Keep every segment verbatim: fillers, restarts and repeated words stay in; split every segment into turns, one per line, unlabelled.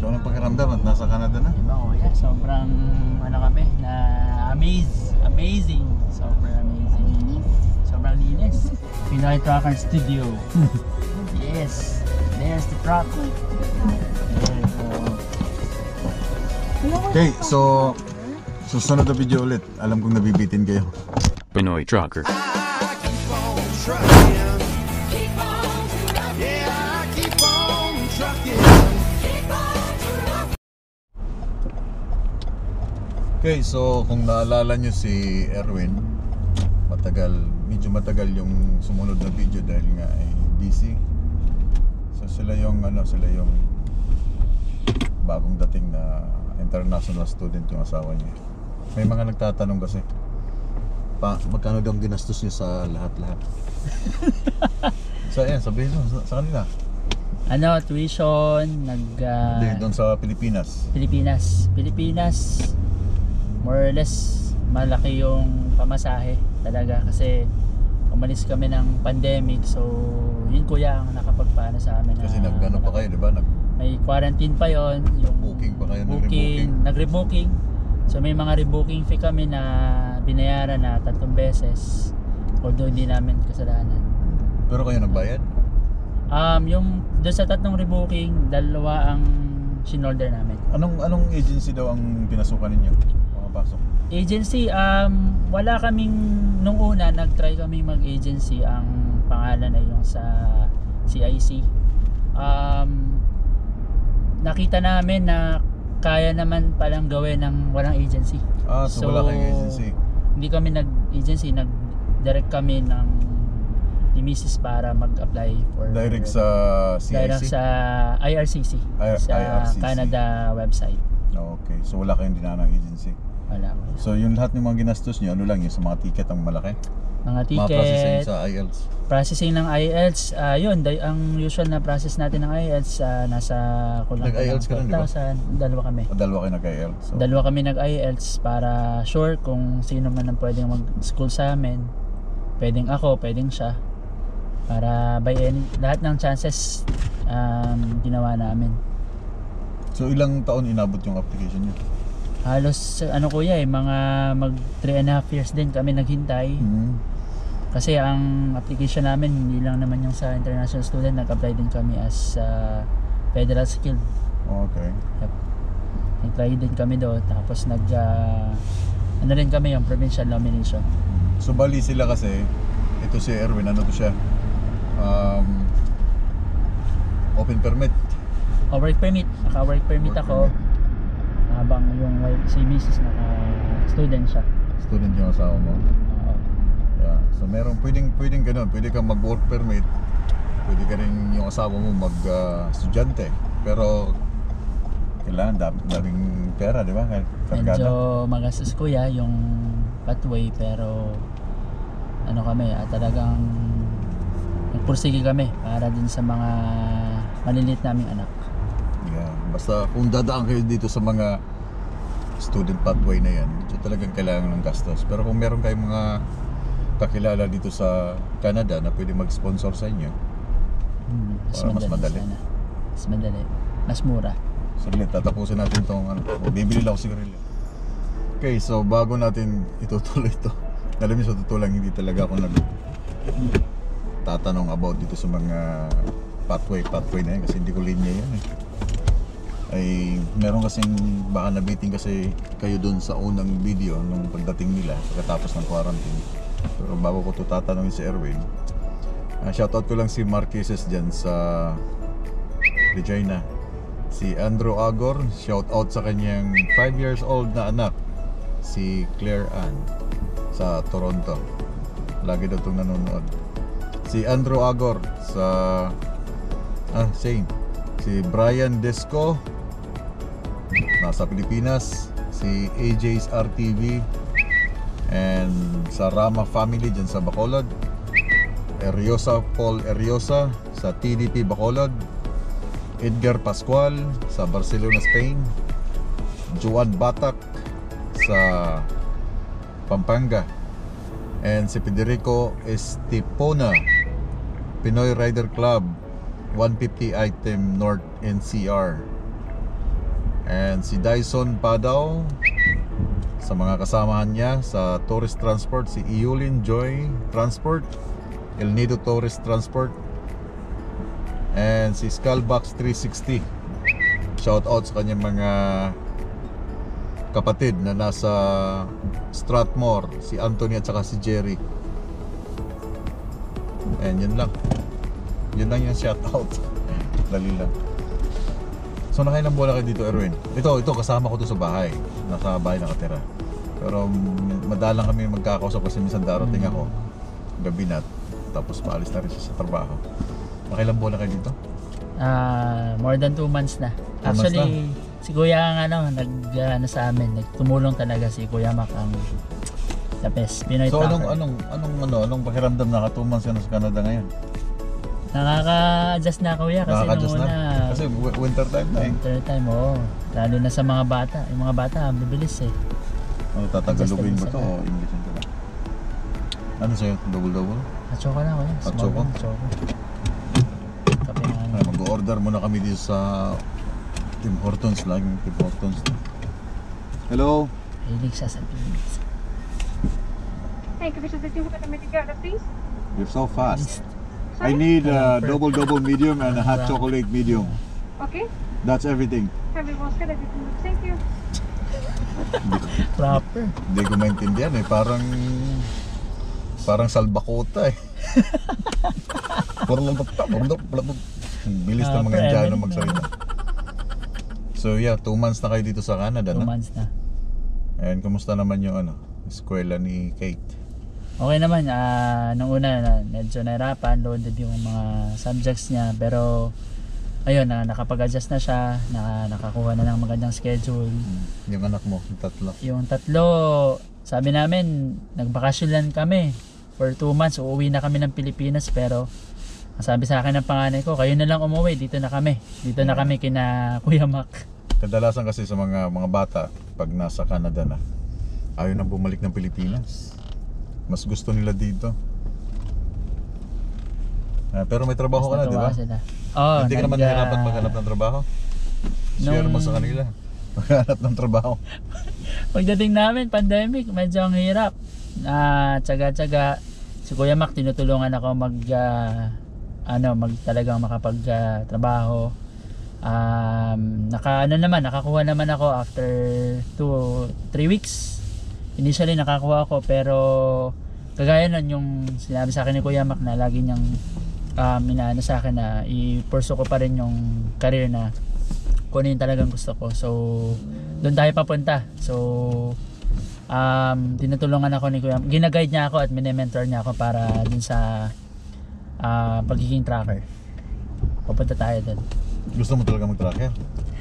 So anong pakiramdam at nasa Canada na?
Diba kuya, sobrang ano kami, na amaze, amazing, sobrang amazing. Sobrang linis. Pinoy Trucker Studio. Yes, there's the truck. There,
Okay, so susunod na video ulit. Alam kong nabibitin kayo.
Pinoy Trucker.
Okay, so kung naalala nyo si Erwin, matagal, medyo matagal yung sumunod na video dahil nga ay busy. So sila yung ano, sila yung bagong dating na international student yung asawa niya. May mga nagtatanong kasi, pa, magkano daw ang ginastos niya sa lahat-lahat. So ayan, sabihin mo sa, sa kanila.
ano, tuition, nag... Uh,
Hindi, doon sa Pilipinas.
Pilipinas. Pilipinas, more or less, malaki yung pamasahe talaga kasi umalis kami ng pandemic, so yun kuya ang nakapagpaano sa amin.
Kasi
na,
nag-ano pa kayo, di ba? Nag
may quarantine pa yon, yung
booking pa kayo,
booking, nag-rebooking. So may mga rebooking fee kami na binayaran na tatlong beses, although hindi namin kasalanan.
Pero kayo nagbayad?
Um, yung doon sa tatlong rebooking, dalawa ang sinolder namin.
Anong anong agency daw ang pinasukan ninyo? Makapasok?
Agency, um, wala kaming, nung una nag-try kami mag-agency, ang pangalan ay yung sa C I C. Um, nakita namin na kaya naman palang gawin ng walang agency.
Ah, so, so wala kayong agency?
Hindi kami nag-agency, nag-direct kami ng ni Missus para mag-apply for
direct sa C I C?
Direct sa I R C C,
I
sa
I R C C.
Canada website.
Okay, so wala kayong dinaan ng agency?
Wala.
So yung lahat ng mga ginastos nyo, ano lang yung sa mga ticket ang malaki?
Mga ticket,
mga processing sa I E L T S?
Processing ng I E L T S, uh, yun, ang usual na process natin ng I E L T S, uh, nasa kulang
nag-I E L T S ka rin, di ba?
Dalawa kami.
O, dalawa kayo nag-I E L T S? So.
Dalawa kami nag-I E L T S para sure kung sino man ang pwedeng mag-school sa amin. Pwedeng ako, pwedeng siya. Para by any, lahat ng chances um, ginawa namin.
So ilang taon inabot yung application nyo?
Halos ano kuya eh, mga mag three and a half years din kami naghintay.
Hmm.
Kasi ang application namin hindi lang naman yung sa international student, nag-apply din kami as uh, federal skilled.
Okay.
Yep. Nag-try din kami doon, tapos nag uh, ano rin kami yung provincial nomination.
So bali sila kasi, ito si Erwin, ano to siya? Um, open permit.
O work permit, naka-work permit
Work
ako.
permit.
Habang yung si Missus naka-student siya.
Student yung asawa mo?
Oo.
Yeah. So meron, pwedeng, pwedeng ganun, pwede kang mag-work permit, pwede ka rin yung asawa mo mag-estudyante, uh, pero kailangan dam, daming pera, di ba?
Medyo magastos kuya yung pathway, pero ano kami, ah, talagang nagpursige kami para din sa mga maliliit naming anak.
Yeah. Basta kung dadaan kayo dito sa mga student pathway na yan, so talagang kailangan ng gastos. Pero kung meron kayong mga kakilala dito sa Canada na pwede mag-sponsor sa inyo,
hmm, mas,
para mas madali.
Sana. Mas madali. Mas mura.
Saglit, tatapusin natin itong ano, bibili lang ako sigarilyo. Okay, so bago natin itutuloy ito, alam niyo sa totoo lang, hindi talaga ako nag tatanong about dito sa mga pathway, pathway na yan kasi hindi ko linya yan eh. Ay meron kasing baka nabiting kasi kayo dun sa unang video nung pagdating nila pagkatapos ng quarantine. Pero bago ko ito tatanungin si Erwin, uh, shoutout ko lang si Marqueses dyan sa Regina. Si Andrew Agor, shoutout sa kanyang five years old na anak, si Claire Ann sa Toronto. Lagi daw itong nanonood. Si Andrew Agor sa ah, same. Si Brian Desco nasa Pilipinas, si A J's R T V, and sa Rama family dyan sa Bacolod, Eriosa Paul Eriosa sa T D P Bacolod, Edgar Pascual sa Barcelona, Spain, Juan Batak sa Pampanga, and si Federico Estepona, Pinoy Rider Club one fifty item North N C R. And si Dyson Padaw, sa mga kasamahan niya sa Tourist Transport, si Iulin Joy Transport, El Nido Tourist Transport, and si Skullbox three sixty. Shout out sa kanyang mga kapatid na nasa Strathmore, si Anthony at saka si Jerry. And yun lang. Yun lang yung shout out. Dali lang. So nakailang buwan na kayo dito, Erwin? Ito, ito kasama ko to sa bahay. Nasa bahay nakatira. Pero madalang kami magkakausap kasi minsan darating ako gabi na, tapos paalis na rin siya sa trabaho. Nakailang buwan na kayo dito?
Ah, more than two months na.
Two months
Actually, si Kuya ang ano, nag ano sa amin, nagtumulong talaga si Kuya Mac ang the best Pinoy
So
tracker.
anong anong anong ano, anong pakiramdam na ka two months ka na sa Canada ngayon?
Nakaka-adjust na Kuya kasi nung
Nakaka-adjust na?
una
Kasi wi- winter time na eh.
winter time, oo. Lalo na sa mga bata. Yung mga bata, bibilis eh.
Ano, tatagalogin
Adjust
ba to
na
o English ito ba? Ano sa'yo? Double-double?
Atsoko na Kuya. Small
Atsoko?
lang, atsoko. Kape na ano.
Ah, mag-order muna kami dito sa Tim Hortons. Laging Tim Hortons. Hello?
Hilig siya sa Pilipinas.
Thank you for visiting with the Medigala, please.
You're so fast. I
Sorry?
need a double-double medium and a hot chocolate medium.
Okay.
That's everything.
Have you washed it? Everything looks thank you.
Proper.
Hindi ko maintindihan eh. Parang parang salbakota eh. Bilis ng mga
Proper,
Indiano
everything.
magsalita. So yeah, two months na kayo dito sa Canada,
Two
no?
months na.
And kumusta naman yung ano, eskwela ni Kate?
Okay naman, ah nung una na medyo nahirapan, loaded yung mga subjects niya, pero ayun, na nakapag-adjust na siya, na, nakakuha na ng magandang schedule.
Yung anak mo, yung tatlo.
Yung tatlo, sabi namin, nagbakasyon lang kami for two months, uuwi na kami ng Pilipinas, pero ang sabi sa akin ng panganay ko, kayo na lang umuwi, dito na kami. Dito na kami kina Kuya Mac.
Kadalasan kasi sa mga mga bata, pag nasa Canada na, ayaw nang bumalik ng Pilipinas. Mas gusto nila dito. Ah, pero may trabaho ka na, di ba?
Mas natuwa sila. Oh,
Hindi ka naman
nag-
nahirapan maghanap ng trabaho? Share mo
Nung-
sa kanila. Maghanap ng trabaho.
Pagdating namin, pandemic, medyo ang hirap. Ah, tsaga-tsaga. Si Kuya Mac, tinutulungan ako mag, ah, ano, mag talagang makapag-trabaho. Um, naka, ano naman, nakakuha naman ako after two, three weeks. Initially, nakakuha ako, pero kagaya nun yung sinabi sa akin ni Kuya Mac na lagi niyang um, inaano sa akin na i-pursue ko pa rin yung career na kung ano yung talagang gusto ko. So, doon tayo papunta. So, um, tinutulungan ako ni Kuya, ginaguide niya ako at mini-mentor niya ako para dun sa uh, pagiging tracker. Papunta tayo doon.
Gusto mo talaga mag-tracker?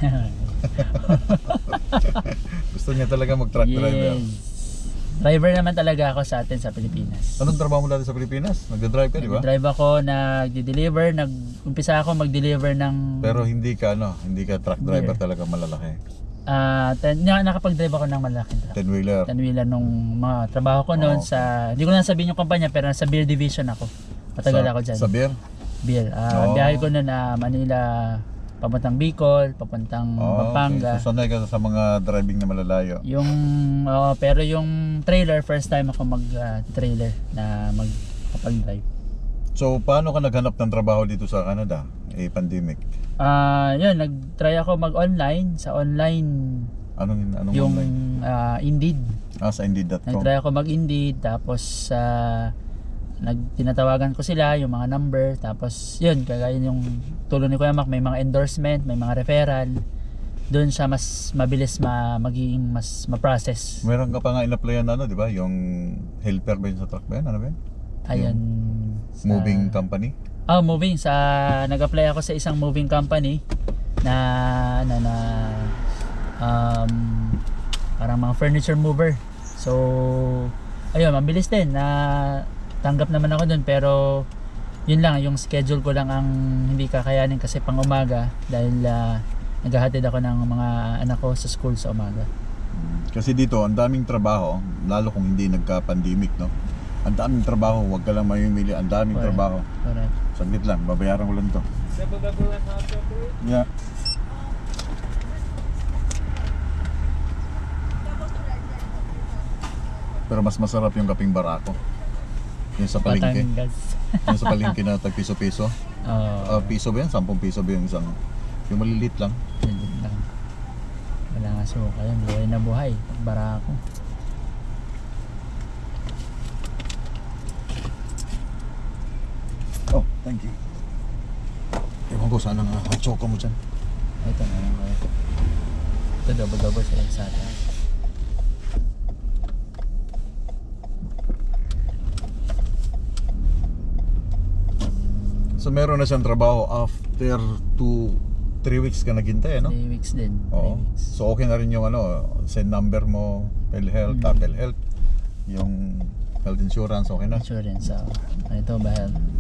Gusto niya talaga mag-truck driver?
Yes. Driver naman talaga ako sa atin sa Pilipinas.
Anong trabaho mo dati sa Pilipinas? Nagda-drive ka, di ba?
Nag-drive ako, nag-deliver, nag-umpisa ako mag-deliver ng
Pero hindi ka ano, hindi ka truck driver talaga malalaki.
ah ten, na, nakapag-drive ako ng malaking truck.
Ten-wheeler.
Ten-wheeler nung mga trabaho ko noon
Oh, okay.
sa, hindi ko na sabihin yung kumpanya, pero nasa beer division ako. Matagal
Sa-
ako dyan.
Sa beer?
Beer. Ah,
Oh.
biyahe ko noon na Manila, papuntang Bicol, papuntang
Oh,
Pampanga.
okay. So sanay ka sa mga driving na malalayo.
Yung oo, pero yung trailer, first time ako mag-trailer na mag-drive.
So paano ka naghanap ng trabaho dito sa Canada? Eh, pandemic.
Ah, yun, nag-try ako mag-online sa online
Anong anong
yung
online?
ah, Indeed.
Ah, sa indeed dot com.
Nag-try ako mag-Indeed, tapos sa nagtinatawagan ko sila yung mga number, tapos yun, kagaya yung tulong ni Kuya Mac, may mga endorsement, may mga referral. Doon siya mas mabilis ma magiging mas ma-process.
Meron ka pa nga in-applyan na ano, di ba? Yung helper ba yun sa truck ba yan? Ano ba yun?
Ayun. sa-
Moving company?
Oh, moving sa nag-apply ako sa isang moving company na na, na um parang mga furniture mover. So ayun, mabilis din na tanggap naman ako dun, pero yun lang, yung schedule ko lang ang hindi kakayanin kasi pang umaga dahil uh, naghahatid ako ng mga anak ko sa school sa umaga.
Kasi dito, ang daming trabaho, lalo kung hindi nagka-pandemic, no? Ang daming trabaho, huwag ka lang mamimili, ang daming
Correct.
trabaho.
Correct.
Saglit lang, babayaran ko lang to. Yeah. Pero mas masarap yung kaping barako. Yung sa palengke.
Batangas.
Yung sa palengke na tag piso-piso.
Oo.
Ah, piso ba yan? Sampung piso ba yung isang? Yung malilit lang.
Yun lang. Wala nga suka yan. Buhay na buhay. Barako.
Oh, thank you. Ewan ko, sana nga hot choco mo dyan.
Ito na lang kayo. Ito double-double sa sa atin.
So meron na siyang trabaho after two, three weeks ka naghintay, ano?
three weeks din.
Oo.
three weeks.
So okay na rin yung ano, send number mo, PhilHealth,
Mm.
ah, PhilHealth, yung health insurance, okay na?
Insurance. So, ito ba?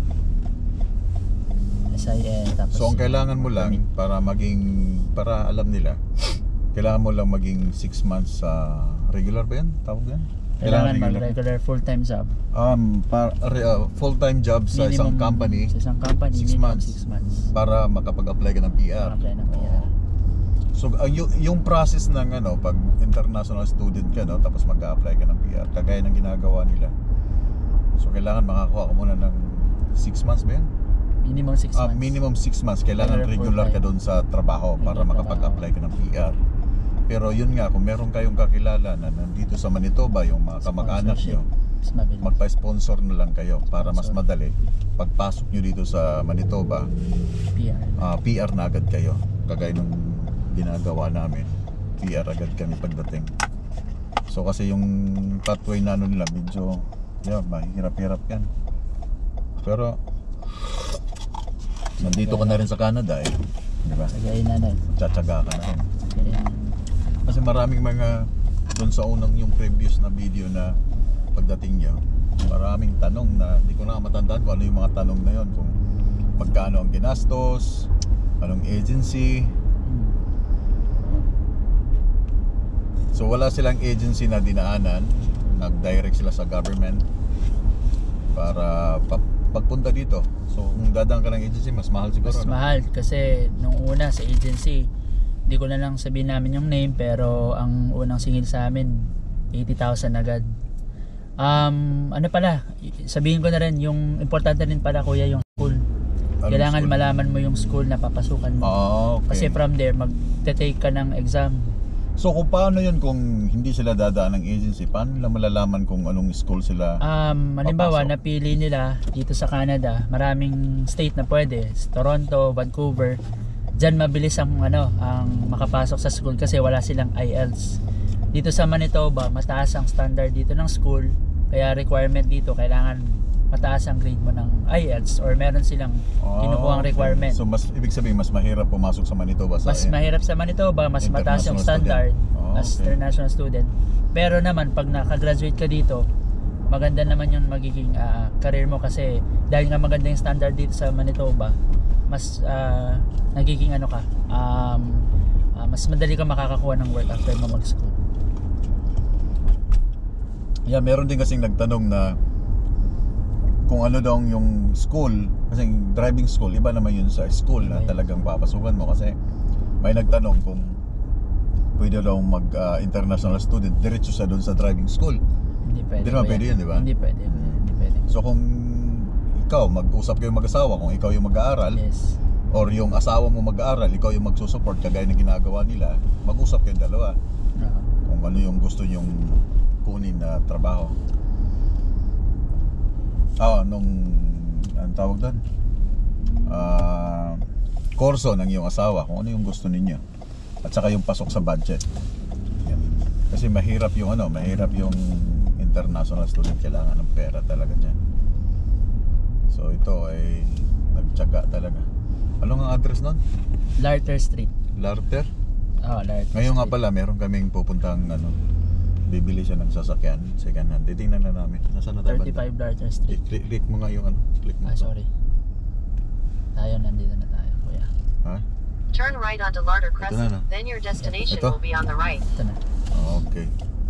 S I N. Tapos
So ang
yung
kailangan mo lang
permit.
para maging, para alam nila, kailangan mo lang maging six months sa regular ba yan? Tawag yan?
Kailangan mag-regular full-time job.
Um, para, uh, full-time job sa isang
Minimum-
company
Sa isang company,
six
minimum
months.
six months.
para makapag-apply ka ng P R.
Apply ng P R.
So ang yung, yung process ng ano, pag international student ka, no, tapos mag-apply ka ng P R, kagaya ng ginagawa nila. So kailangan makakuha ka muna ng six months ba yan?
Minimum six
Ah,
months.
minimum six months. Kailangan
Regular
regular ka
full-time.
doon sa trabaho para
Regular
makapag-apply ka ng P R. Pero yun nga, kung meron kayong kakilala na nandito sa Manitoba, yung mga kamag-anak nyo,
Mas mabilis.
magpa-sponsor na lang kayo para mas
Sponsor.
madali. Pagpasok nyo dito sa Manitoba,
P R.
ah, P R na agad kayo. Kagaya nung ginagawa namin, P R agad kami pagdating. So kasi yung pathway na ano nila, medyo yeah, mahirap-hirap yan. Pero nandito ka na rin sa Canada eh, di ba?
Sagay na na.
Tsatsaga ka na rin.
Sagay na.
Kasi maraming mga doon sa unang yung previous na video na pagdating nyo, maraming tanong na hindi ko na matandaan kung ano yung mga tanong na yon, kung magkano ang ginastos, anong agency.
Hmm.
So wala silang agency na dinaanan, nag-direct sila sa government para pa- pagpunta dito. So kung dadaan ka ng agency, mas mahal siguro,
Mas
no?
mahal kasi nung una sa agency, hindi ko na lang sabihin namin yung name, pero ang unang singil sa amin eighty thousand agad. Um, ano pala, sabihin ko na rin, yung importante rin pala kuya yung school.
Anong
Kailangan
school?
malaman mo yung school na papasukan mo.
Ah, okay.
Kasi from there, mag-take ka ng exam.
So kung paano yun kung hindi sila dadaan ng agency, paano nila malalaman kung anong school sila?
Um, halimbawa,
Papasok.
napili nila dito sa Canada, maraming state na pwede, Toronto, Vancouver. Diyan mabilis ang ano, ang makapasok sa school kasi wala silang I E L T S. Dito sa Manitoba, mataas ang standard dito ng school, kaya requirement dito kailangan mataas ang grade mo ng I E L T S or meron silang
Ah,
kinukuhang
okay.
requirement.
So mas ibig sabihin mas mahirap pumasok sa Manitoba sa
Mas mahirap sa Manitoba, mas mataas yung
International
standard
student. Oh,
as
okay.
international student. Pero naman pag nakagraduate ka dito, maganda naman yung magiging ah, career mo kasi dahil nga maganda yung standard dito sa Manitoba, mas ah, nagiging ano ka, um, ah, mas madali ka makakakuha ng work after mo mag-school.
Yeah, meron din kasing nagtanong na kung ano daw yung school, kasi driving school, iba naman yun sa school na
Iba yun.
talagang papasukan mo. Kasi may nagtanong kung pwede daw mag-international student diretso sa doon sa driving school.
Hindi pwede.
Hindi naman
kuya.
pwede yun, di ba?
Hindi pwede. Hindi pwede.
So kung ikaw, mag-usap kayo mag-asawa, kung ikaw yung mag-aaral,
Yes.
or yung asawa mo mag-aaral, ikaw yung magsusupport kagaya ng ginagawa nila, mag-usap kayong dalawa
Oo.
kung ano yung gusto nyong kunin na trabaho. Ah, nung ang tawag doon, ah, kurso ng iyong asawa, kung ano yung gusto ninyo, at saka yung pasok sa budget. Yan. Kasi mahirap yung ano, mahirap yung international student, kailangan ng pera talaga dyan. So ito ay nagtiyaga talaga. Ano nga address nun?
Larter Street.
Larter?
Oh, Larter
Ngayon nga
Street.
pala, meron kaming pupuntang ano, bibili siya ng sasakyan, second hand. Titingnan na namin. Nasaan na tayo?
thirty-five Larter Street.
Click, click mo nga yung ano, click mo.
Ah, sorry. Tayo, nandito na tayo, kuya.
Ha?
Turn right onto Larder
Ito
Crescent,
na, no?
then your destination
Ito?
will be on the right.
Ito na.
Okay.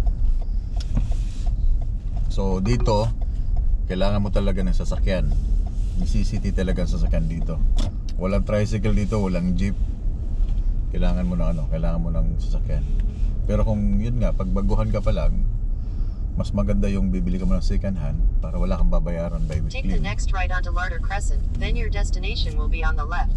So dito, kailangan mo talaga ng sasakyan. Necessity talaga ang sasakyan dito. Walang tricycle dito, walang jeep. Kailangan mo ng ano, kailangan mo ng sasakyan. Pero kung yun nga, pag baguhan ka pa lang, mas maganda yung bibili ka mo ng second hand para wala kang babayaran by
Take the
weekly.
next right onto Larder Crescent, then your destination will be on the left.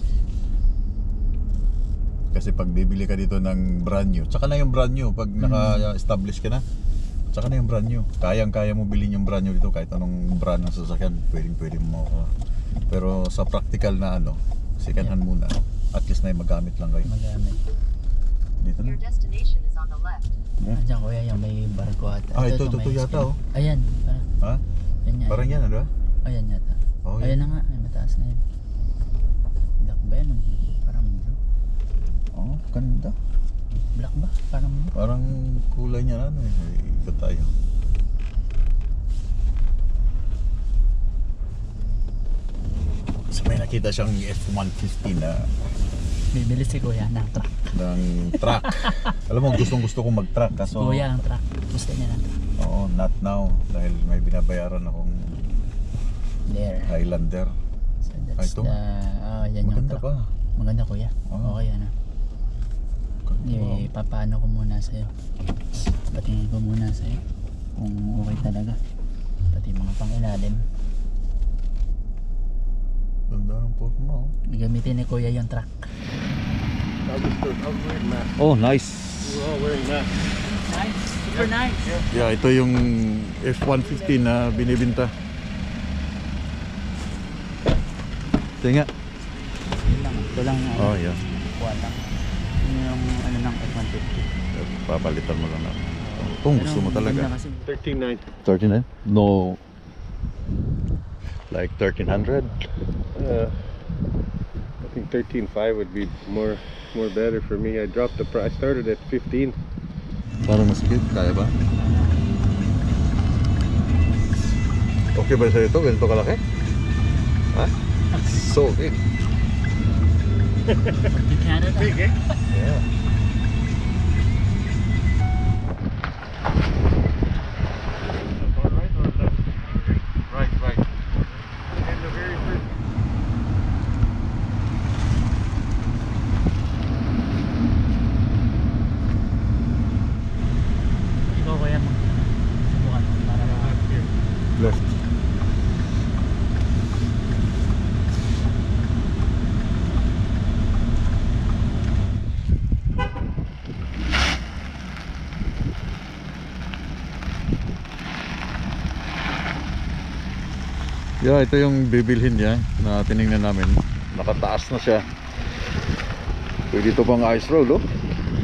Kasi pag bibili ka dito ng brand new, tsaka na yung brand new pag naka-establish ka na, tsaka na yung brand new. Kayang-kaya mo bilhin yung brand new dito kahit anong brand ng sasakyan, pwedeng-pwede mo makuha. Pero sa practical na ano, second hand muna. At least na yung magamit lang kayo.
Magamit.
Dito na.
Your destination is on the left.
Andiyan kuya, yung may barko ata.
Ah, ito, ito,
may
ito yata,
screen.
oh.
Ayan, parang,
Ha?
yan yan.
Parang yan, ano ba?
Ayan yata.
Oh,
Ayan
yan.
na nga, ay mataas na yan. Black ba yan? Parang blue.
Oh, ganda.
Black ba? Parang blue.
Parang kulay niya na ano eh. Ikot tayo. So may nakita siyang F one fifty na
Bibili si kuya ng truck.
ng truck. Alam mo, gustong gusto kong mag-truck
Si
kaso
kuya ang truck. Gusto niya ng truck.
oo, not now dahil may binabayaran akong
There.
Highlander.
So
Ah,
that's
ito.
the, ah, yan yung
Maganda
truck.
pa.
Maganda kuya.
Oh.
Okay ano.
Ganda pa.
Eh, papaano ko muna sa'yo. Patingin ko muna sa'yo. Kung okay talaga. Pati mga pang-ilalim.
Ganda ng forma oh.
Gamitin ni kuya yung truck.
Oh, nice.
Nice. Super nice.
Yeah, ito yung F one fifty na binibinta. Ito nga.
Yun lang. Ito lang. ano,
Oh, yeah.
kuha lang. Yun yung ano ng F one fifty.
Papalitan mo lang na. Kung gusto mo talaga.
thirteen nine.
thirteen No. Like thirteen hundred.
Uh, I think thirteen five would be more more better for me. I dropped the price. I started at fifteen.
Parang masikip. Kaya ba? Okay ba sa'yo ito? Ganito kalaki? Ha? So big.
Pag Canada.
Big, eh?
Yeah.
Right or left?
Right, right.
And the very first.
Ikaw kuya mo. Subukan mo para ma-
Left here.
Left. Yeah, ito yung bibilhin niya na tinignan namin. Nakataas na siya. Pwede ito pang ice roll, oh.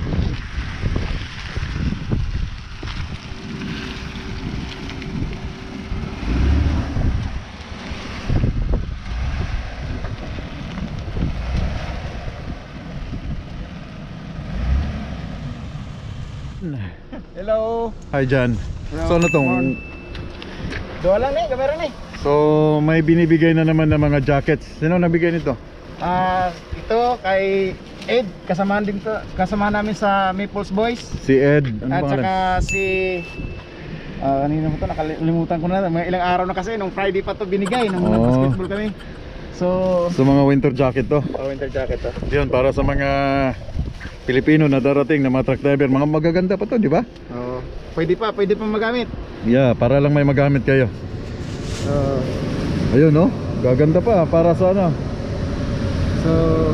Hello.
Hi, Jan. So ano tong?
Doa lang ni, kamera ni.
So may binibigay na naman ng mga jackets. Sino nabigay nito?
Ah, ito kay Ed, kasamahan din to, kasama namin sa Maples Boys.
Si Ed. Ano
At
pangalan?
saka si ah, kanina mo to, nakalimutan ko na, mga ilang araw na kasi nung Friday pa to binigay nung
Oh.
nag-basketball kami. So,
Sa mga winter jacket to.
oh, winter jacket to.
Yun, para sa mga Pilipino na darating na mga truck driver. Mga magaganda pa to, di ba?
Oh, pwede pa, pwede pa magamit.
Yeah, para lang may magamit kayo.
So,
Ayun, no? Gaganda pa para sa ano.
so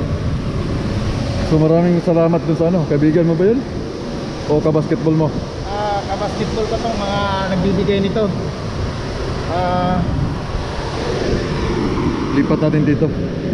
So maraming salamat dun sa ano. Kaibigan mo ba yun? O kabasketball mo?
ah, ka-basketball ko tong mga nagbibigay nito. Ah,
Lipat natin dito.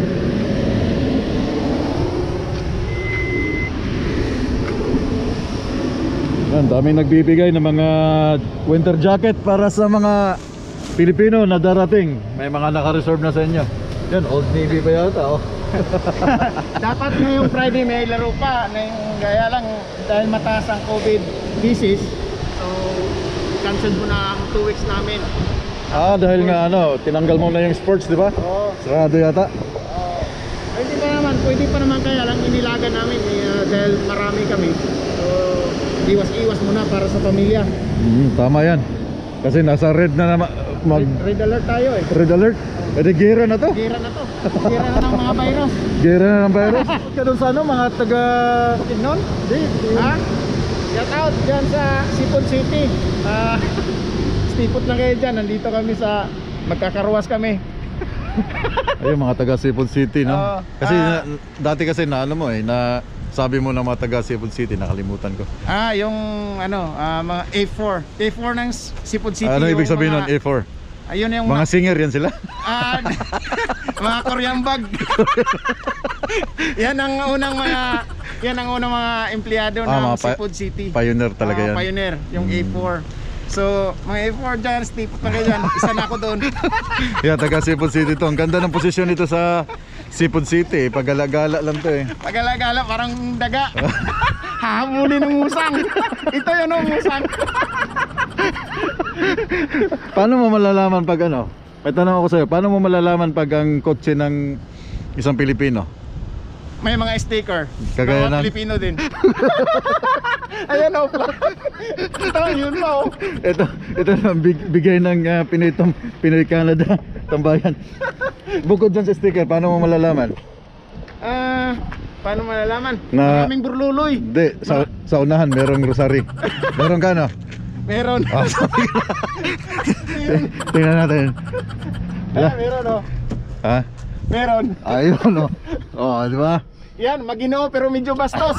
Yan, daming nagbibigay ng mga winter jacket para sa mga Pilipino na darating. May mga naka-reserve na sa inyo. Yan, Old Navy pa yata, oh.
dapat ngayong Friday may laro pa na yung gaya lang dahil mataas ang COVID cases. So, cancel mo na ang two weeks namin.
Ah, dahil nga ano, tinanggal mo na yung sports, di ba?
Oo.
Sarado yata.
Uh, pwede pa naman, pwede pa naman kaya lang inilaga namin eh, uh, dahil marami kami. So, iwas-iwas muna para sa pamilya.
Mm, tama yan. Kasi nasa red na naman. Mag
Red, red alert tayo eh.
red alert. Pwede gira na to.
Gira na to. Gira na ng mga virus.
Gira na ng virus. Ka doon sa ano, mga taga
Tignon?
Di,
Ha? shout out dyan sa Sipon City. Ah, stipot lang kayo dyan. Nandito kami sa, magkakarwas kami.
Ayun, mga taga Sipon City, no?
Oo.
Kasi
Ah.
na, dati kasi na ano mo eh, na sabi mo na mga taga Sipon City, nakalimutan ko.
Ah, yung ano, ah, mga A four. A four ng Sipon City.
Ano
yung
ibig sabihin
mga-
nun, A four?
Ayun yung
Mga singer yan sila?
Ah, mga Korean bag. Yan ang unang mga yan ang unang mga empleyado
Ah,
ng
mga pa-
Sipon City.
Pioneer talaga
Ah,
yan.
Pioneer, yung
Mm.
A four. So, mga A four dyan, stipot na kayo dyan. Isa na ako doon.
Yeah, taga Sipon City to. Ang ganda ng posisyon nito sa Sipon City. Pagala-gala lang to eh.
Pagala-gala, parang daga. Hahabulin ng musang. Ito yun ang musang.
Paano mo malalaman pag ano? May tanong ako sa'yo, paano mo malalaman pag ang kotse ng isang Pilipino?
May mga sticker.
Kagaya
mga
ng-
Pilipino din. Ayan o, pla- ito, yun pa o.
Ito, ito na big, bigay ng uh, Pinoy, Tom, Pinoy Canada tambayan. Bukod dyan sa sticker, paano mo malalaman?
Ah, paano malalaman?
Na-
Maraming burluloy.
Hindi, sa, sa unahan merong rosary. Meron ka no?
Meron.
Ah, sabi ko. Tingnan natin.
Ah, meron o.
Ha?
Meron.
Ayun no. Oh, di ba?
Yan, Maginoo pero medyo bastos.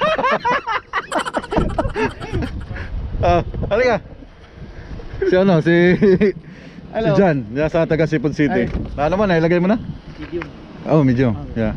Ah, halika. Si ano, si
Hello.
si John, nasa taga Sipon City.
Ay.
Na naman, nailagay mo na?
Medium.
Oh, medium. Yeah.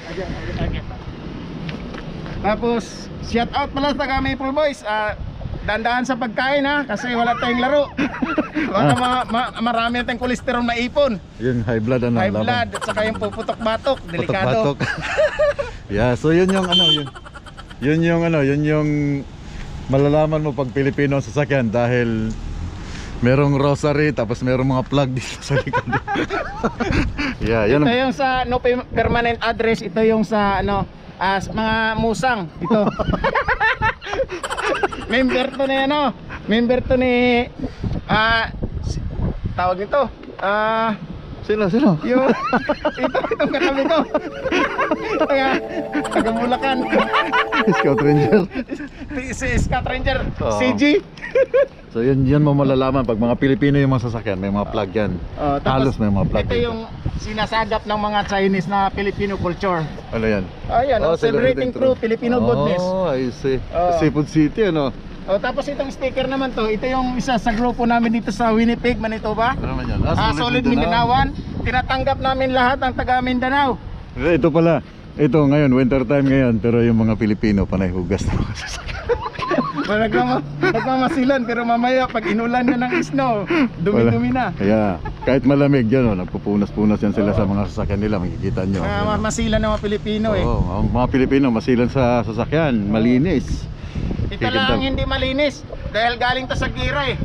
Tapos, shout out pala sa taga Maple Boys. Ah, dandaan sa pagkain ha, kasi wala tayong laro. Baka ma ma- marami tayong kolesterol maipon.
Yun, high blood ano.
High
laban.
blood at saka yung puputok-batok, delikado.
Batok-batok. Yeah, so yun yung ano, yun. Yun yung ano, yun yung malalaman mo pag Pilipino ang sasakyan dahil merong rosary tapos merong mga plug dito sa likod. Yeah, yan.
Ito yung sa no pe- permanent address, ito yung sa ano, as mga musang ito. Member to ni ano, member to ni ah si- tawag nito. Ah,
Sino, sino?
yung ito itong katabi ko. Taga taga Bulacan.
Scout Ranger.
Si Scott Ranger,
Oo.
C G.
So yun, yun mo malalaman pag mga Pilipino yung mga sasakyan, may mga plug yan.
Oh,
Halos may mga plug
ito
dito.
yung sinasagap ng mga Chinese na Filipino culture.
Ano yan?
Ayan, oh, celebrating through Filipino goodness.
Oh, I see.
Oo.
Sipon City, ano?
Oh, tapos itong sticker naman to, ito yung isa sa grupo namin dito sa Winnipeg, Manitoba.
Ano naman yan?
Ah, solid Mindanaoan. Tinatanggap namin lahat ang taga Mindanao.
Ito pala. Ito ngayon, winter time ngayon, pero yung mga Pilipino panay hugas na mga sasakyan.
Nagmama, nagmamasilan pero mamaya pag inulan na ng snow, dumi-dumi na.
Kaya kahit malamig yan, oh, nagpupunas-punas yan sila sa mga sasakyan nila, makikita nyo.
Ah,
Yan, oh.
masilan ng mga Pilipino eh.
Oo, ang mga Pilipino masilan sa sasakyan, malinis.
Ito lang ang hindi malinis dahil galing to sa gira eh.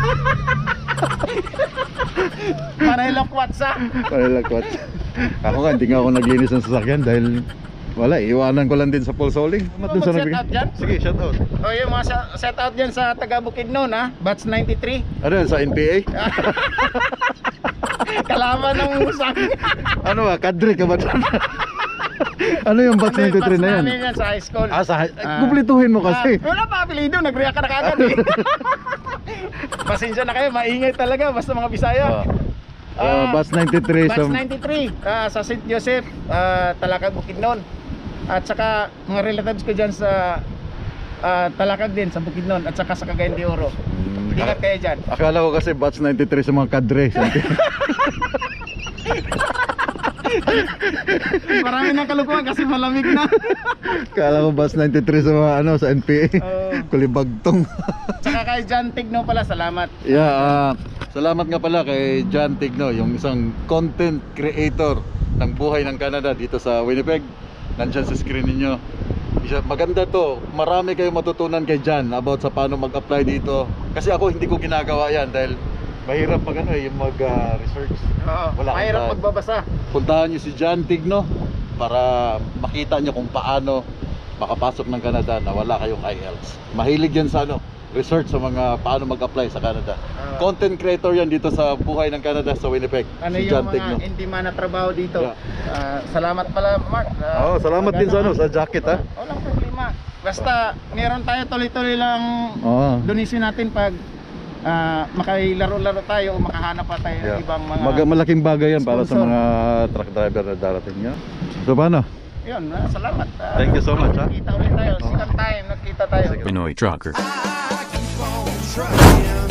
Panay lokwatsa.
Palalakwat. Ako nga, hindi nga ako naglinis ng sasakyan dahil wala, iwanan ko lang din sa Paul Soling.
Ano ba, mag-shout out dyan?
Sige, shout out.
O yung mga sa- set out dyan sa taga Bukidnon ha, batch ninety-three.
Ano yan, sa N P A?
Kalaban ng musang.
Ano ba, kadre ka ba dyan? Ano yung batch
Hindi,
ninety-three na
batch
yan?
namin yan sa high school.
Ah, sa,
Ah.
kumplituhin mo kasi.
Ah, wala pa apelido, nag-react ka na kagad eh. Pasensya na kayo, maingay talaga basta mga Bisaya.
Ah. Ah, batch ninety-three
Batch
sa...
ninety-three ah, sa Saint Joseph, ah, Talakag, Bukidnon. At saka mga relatives ko dyan sa ah, Talakag din, sa Bukidnon. At saka sa Cagayan de Oro.
Hmm,
Ingat kayo dyan.
akala ko kasi batch ninety-three sa mga kadre.
Marami ng kalukuhan kasi malamig na.
Akala ko batch ninety-three sa mga ano, sa N P A.
Oo.
Kulibagtong.
Tsaka kay John Tigno pala, salamat.
Yeah, ah, salamat nga pala kay John Tigno, yung isang content creator ng buhay ng Canada dito sa Winnipeg. Nandiyan sa screen ninyo. Isa- Maganda to. Marami kayong matutunan kay John about sa paano mag-apply dito. Kasi ako hindi ko ginagawa yan dahil mahirap mag ano eh, yung mag-research.
Oo,
Wala kang
mahirap
time.
magbabasa.
Puntahan nyo si John Tigno para makita nyo kung paano makapasok ng Canada na wala kayong I E L T S. Mahilig yan sa ano, research sa mga paano mag-apply sa Canada.
Ah.
Content creator yan dito sa buhay ng Canada sa Winnipeg.
Ano
si
yung
John
mga
Tigno.
hindi man na trabaho dito.
Yeah.
Ah, salamat pala, Mark. Ah,
Oh, salamat din sa ano, sa jacket ha.
Walang problema. Basta meron tayo tuloy-tuloy lang
Oo.
donation natin pag ah, makailaro-laro tayo o makahanap pa tayo
Yeah.
ng ibang mga
Mag- malaking bagay yan para sa
sponsor.
mga truck driver na darating nyo. So paano?
Yun, ah, salamat. Ah,
Thank you so much, ha?
Kita ulit tayo. Second time nagkita tayo.
Pinoy Trucker.
I keep on trucking.